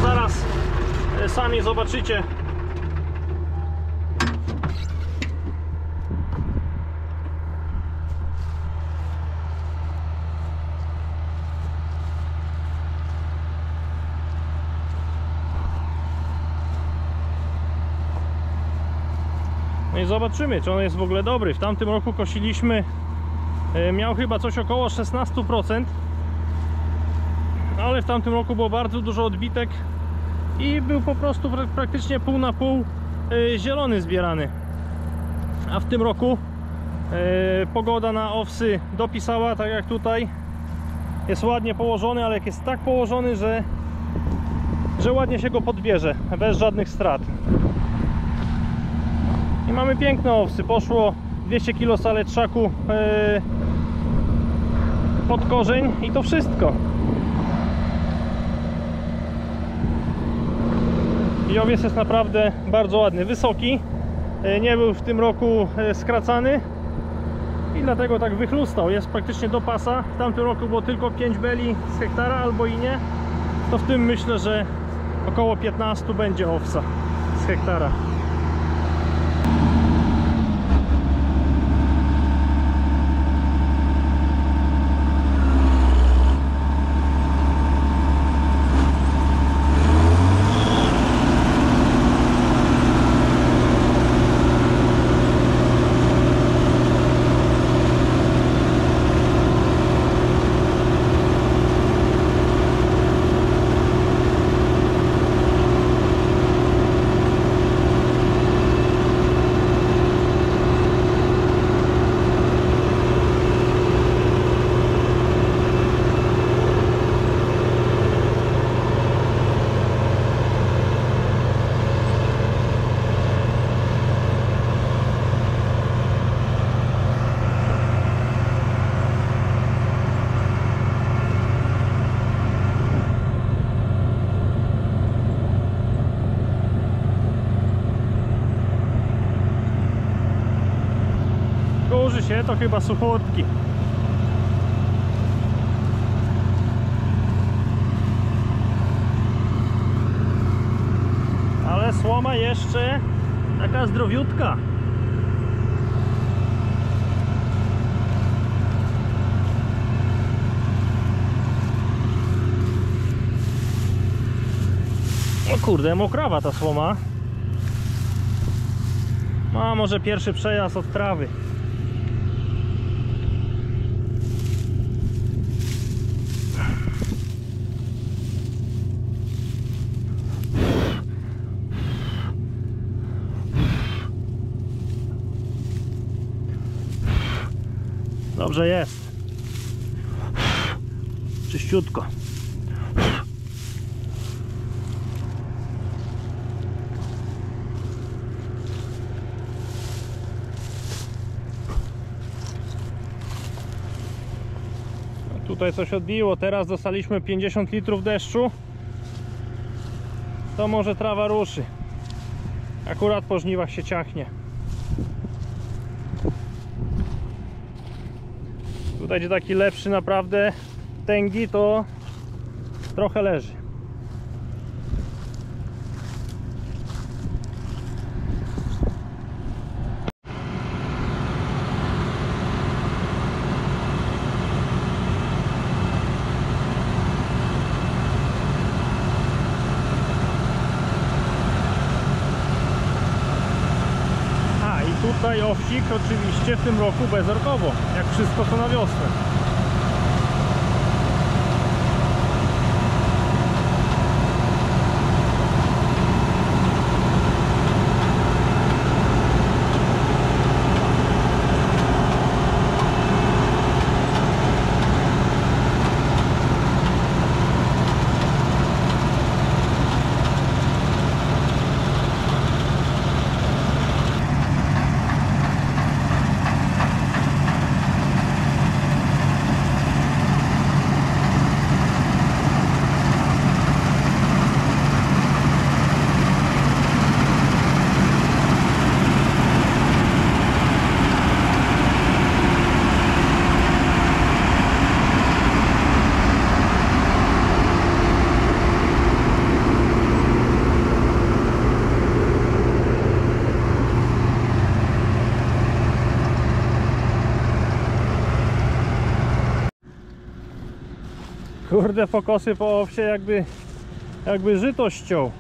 zaraz sami zobaczycie. No i zobaczymy, czy on jest w ogóle dobry. W tamtym roku kosiliśmy, miał chyba coś około 16%, ale w tamtym roku było bardzo dużo odbitek i był po prostu praktycznie pół na pół zielony zbierany. A w tym roku pogoda na owsy dopisała, tak jak tutaj. Jest ładnie położony, ale jest tak położony, że ładnie się go podbierze, bez żadnych strat. I mamy piękne owsy. Poszło 200 kg saletrzaku pod korzeń i to wszystko. I owiec jest naprawdę bardzo ładny, wysoki. Nie był w tym roku skracany i dlatego tak wychlustał. Jest praktycznie do pasa. W tamtym roku było tylko 5 beli z hektara albo i nie. To w tym myślę, że około 15 będzie owsa z hektara. Się, to chyba suchotki. Ale słoma jeszcze taka zdrowiutka. O kurde, mokrawa ta słoma. A może pierwszy przejazd od trawy. Dobrze jest. Czyściutko. Tutaj coś odbiło. Teraz dostaliśmy 50 litrów deszczu. To może trawa ruszy. Akurat po żniwach się ciachnie. Tutaj gdzie taki lepszy naprawdę tęgi, to trochę leży. Tutaj owsik oczywiście w tym roku bezorkowo, jak wszystko co na wiosnę. Kurde, pokosy po owsie jakby żyto ściął.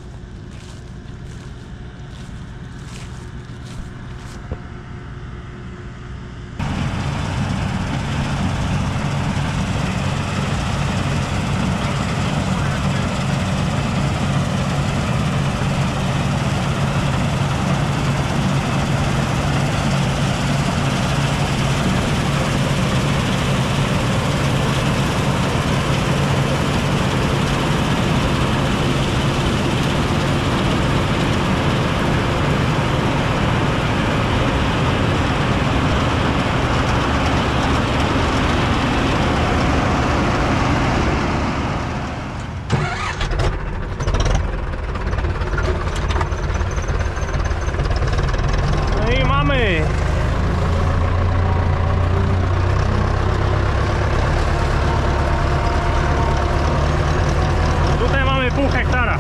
Tutaj mamy pół hektara.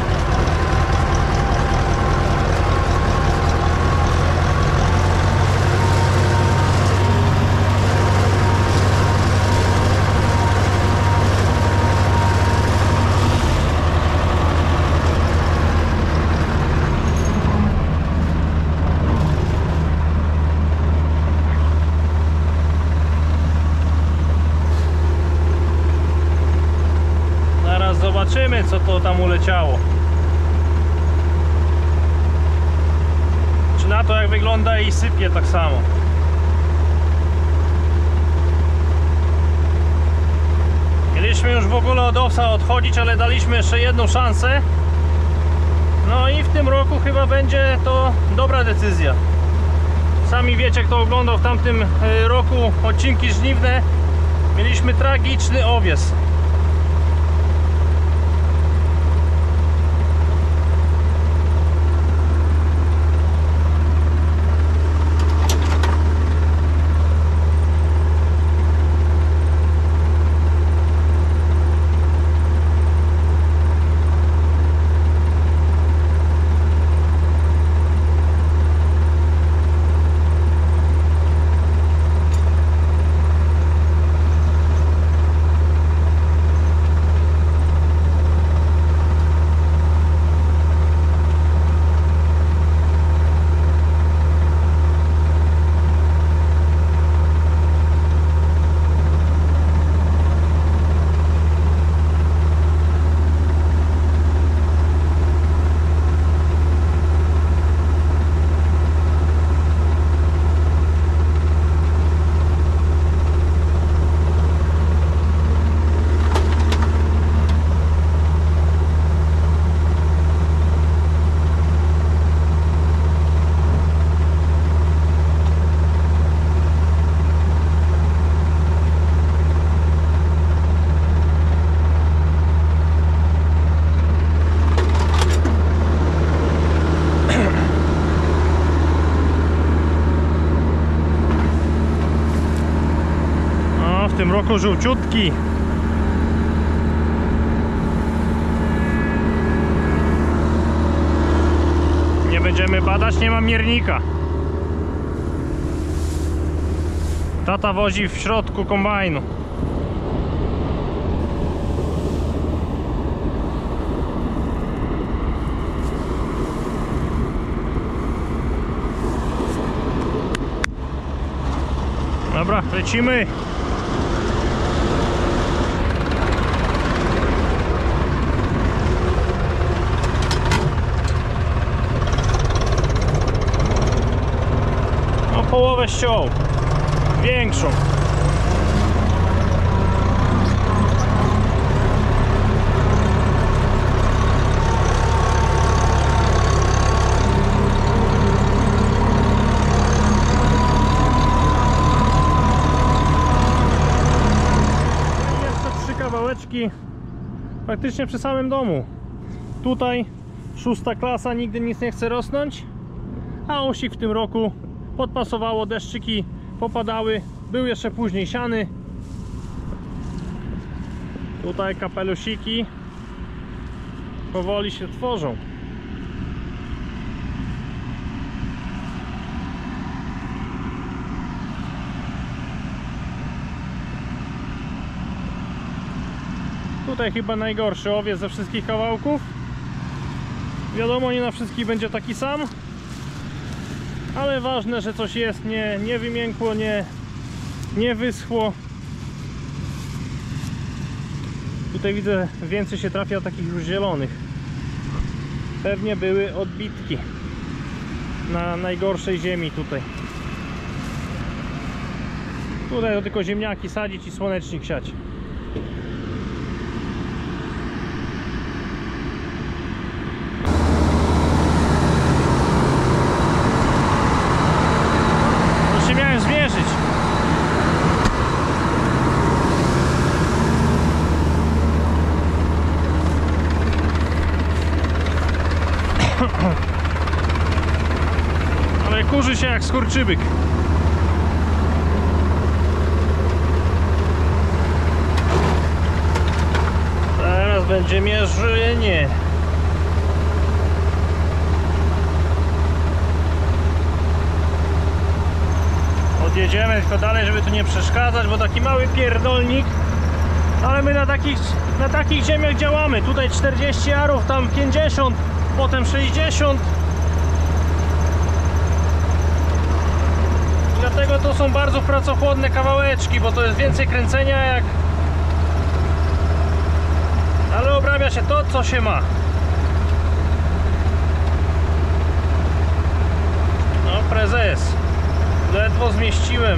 Zobaczymy, co to tam uleciało. Czy na to jak wygląda i sypie tak samo. Mieliśmy już w ogóle od owsa odchodzić, ale daliśmy jeszcze jedną szansę. No i w tym roku chyba będzie to dobra decyzja. Sami wiecie, kto oglądał w tamtym roku odcinki żniwne. Mieliśmy tragiczny owies. W tym roku żółciutki. Nie będziemy badać, nie ma miernika. Tata wozi w środku kombajnu. Dobra, lecimy. Połowę ściął, większą. Jeszcze 3 kawałeczki praktycznie przy samym domu. Tutaj 6. klasa, nigdy nic nie chce rosnąć, a osik w tym roku podpasowało, deszczyki popadały, był jeszcze później siany. Tutaj kapelusiki powoli się tworzą. Tutaj chyba najgorszy owiec ze wszystkich kawałków. Wiadomo, nie na wszystkich będzie taki sam, ale ważne, że coś jest, nie wymiękło, nie wyschło. Tutaj widzę, więcej się trafia takich już zielonych. Pewnie były odbitki na najgorszej ziemi tutaj. Tutaj to tylko ziemniaki sadzić i słonecznik siać. To się miałem zmierzyć. Ale kurzy się jak skurczybyk. Teraz będzie mierzenie. Odjedziemy tylko dalej, żeby tu nie przeszkadzać, bo taki mały pierdolnik. Ale my na takich ziemiach działamy. Tutaj 40 arów, tam 50, potem 60. Dlatego to są bardzo pracochłonne kawałeczki, bo to jest więcej kręcenia jak... Ale obrabia się to, co się ma. No prezes, ledwo zmieściłem.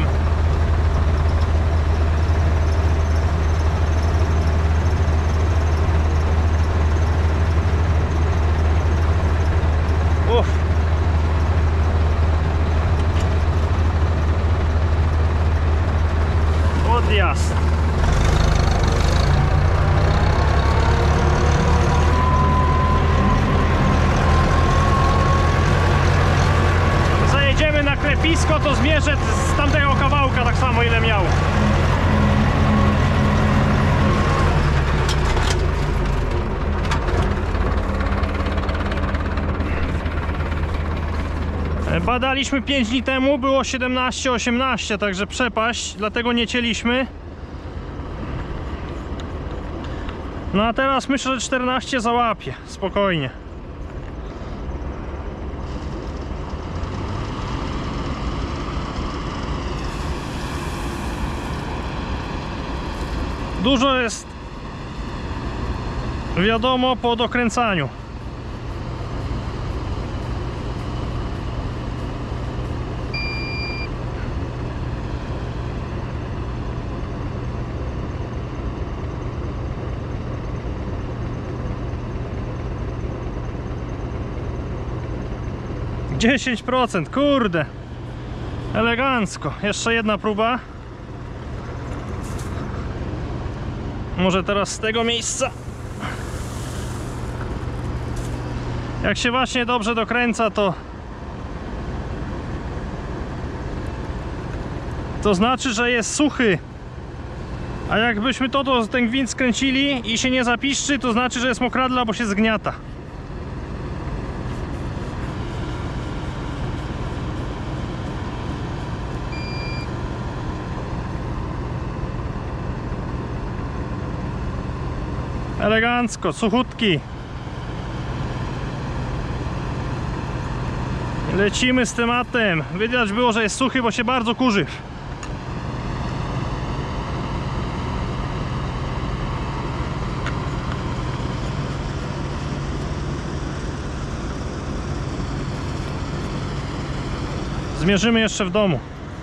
Uff. Odjazd. Zajedziemy na klepisko, to zmierzę z tamtego kawałka tak samo, ile miał. Badaliśmy 5 dni temu, było 17-18, także przepaść, dlatego nie cięliśmy. No a teraz myślę, że 14 załapie, spokojnie. Dużo jest, wiadomo, po dokręcaniu. Dziesięć procent, kurde, elegancko. Jeszcze jedna próba. Może teraz z tego miejsca. Jak się właśnie dobrze dokręca, to znaczy, że jest suchy. A jakbyśmy ten gwint skręcili i się nie zapiszczy, to znaczy, że jest mokradla, bo się zgniata. Elegancko, suchutki. Lecimy z tematem. Widać było, że jest suchy, bo się bardzo kurzy. Zmierzymy jeszcze w domu.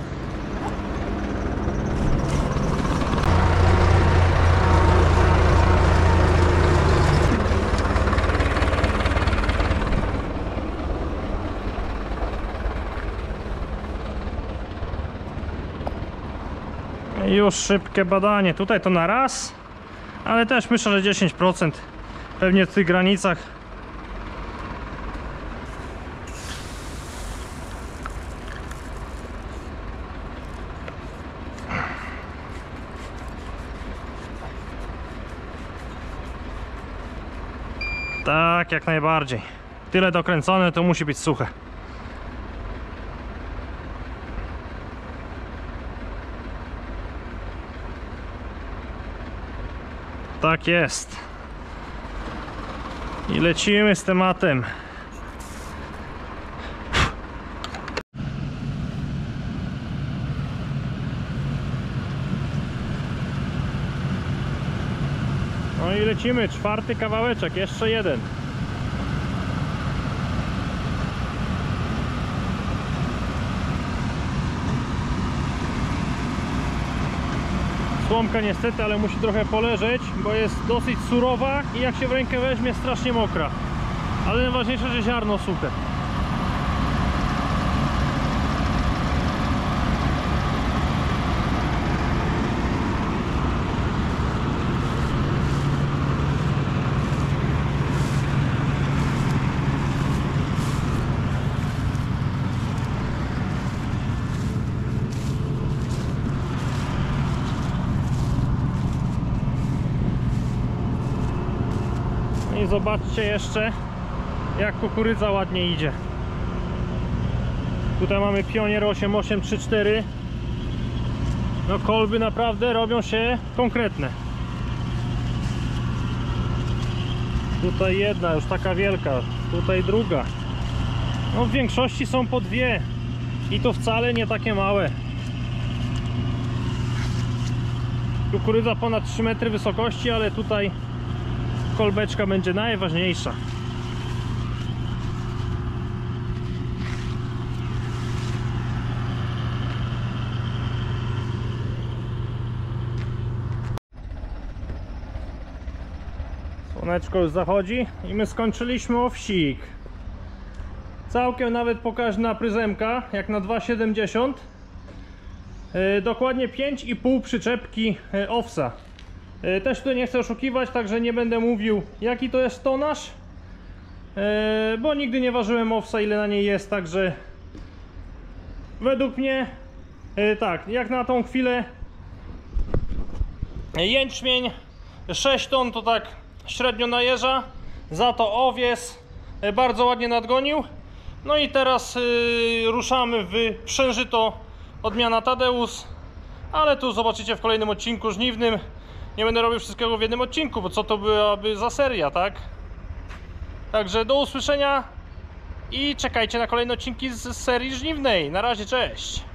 Już szybkie badanie. Tutaj to na raz, ale też myślę, że 10%. Pewnie w tych granicach. Tak, jak najbardziej. Tyle dokręcone, to musi być suche. Tak jest. I lecimy z tematem. No i lecimy, 4. kawałeczek, jeszcze jeden. Słomka niestety, ale musi trochę poleżeć, bo jest dosyć surowa i jak się w rękę weźmie, strasznie mokra. Ale najważniejsze, że ziarno suche. I zobaczcie jeszcze, jak kukurydza ładnie idzie. Tutaj mamy Pionier 8834. No kolby naprawdę robią się konkretne. Tutaj jedna już taka wielka, tutaj druga. No w większości są po dwie i to wcale nie takie małe. Kukurydza ponad 3 metry wysokości, ale tutaj kolbeczka będzie najważniejsza. Słoneczko już zachodzi i my skończyliśmy owsik. Całkiem nawet pokaźna pryzemka, jak na 2,70. Dokładnie 5,5 przyczepki owsa. Też tutaj nie chcę oszukiwać, także nie będę mówił, jaki to jest tonaż, bo nigdy nie ważyłem owsa, ile na niej jest, także według mnie tak, jak na tą chwilę jęczmień 6 ton to tak średnio najeża, za to owies bardzo ładnie nadgonił. No i teraz ruszamy w przężyto odmiana Tadeusz, ale tu zobaczycie w kolejnym odcinku żniwnym. Nie będę robił wszystkiego w jednym odcinku, bo co to byłaby za seria, tak? Także do usłyszenia i czekajcie na kolejne odcinki z serii żniwnej. Na razie, cześć!